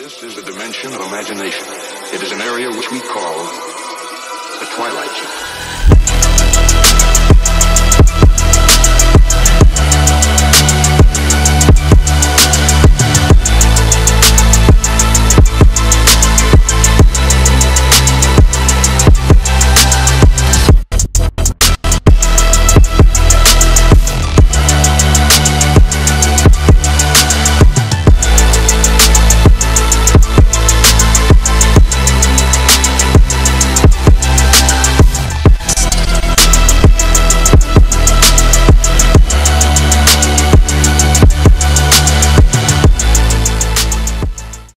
This is the dimension of imagination. It is an area which we call the twilight zone.